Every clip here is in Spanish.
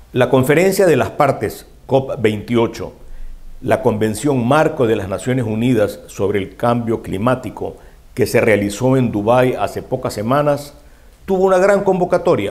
La Conferencia de las Partes, COP28, la Convención Marco de las Naciones Unidas sobre el Cambio Climático, que se realizó en Dubái hace pocas semanas, tuvo una gran convocatoria.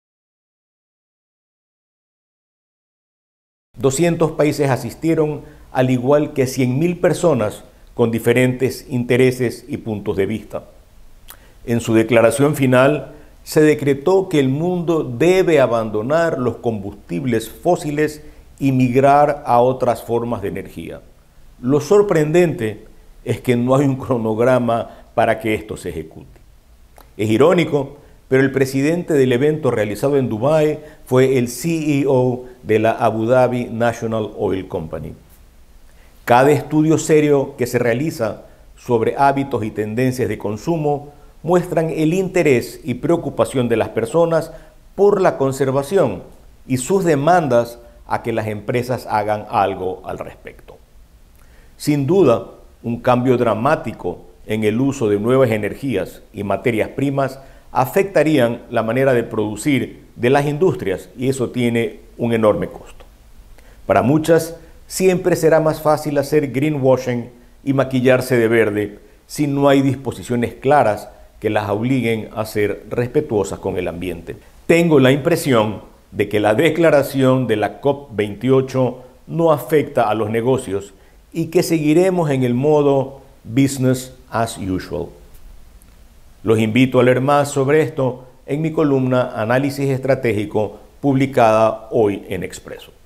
200 países asistieron, al igual que 100.000 personas con diferentes intereses y puntos de vista. En su declaración final, se decretó que el mundo debe abandonar los combustibles fósiles y migrar a otras formas de energía. Lo sorprendente es que no hay un cronograma para que esto se ejecute. Es irónico, pero el presidente del evento realizado en Dubái fue el CEO de la Abu Dhabi National Oil Company. Cada estudio serio que se realiza sobre hábitos y tendencias de consumo muestran el interés y preocupación de las personas por la conservación y sus demandas a que las empresas hagan algo al respecto. Sin duda, un cambio dramático en el uso de nuevas energías y materias primas afectarían la manera de producir de las industrias y eso tiene un enorme costo. Para muchas, siempre será más fácil hacer greenwashing y maquillarse de verde si no hay disposiciones claras que las obliguen a ser respetuosas con el ambiente. Tengo la impresión de que la declaración de la COP28 no afecta a los negocios y que seguiremos en el modo business as usual. Los invito a leer más sobre esto en mi columna Análisis Estratégico publicada hoy en Expreso.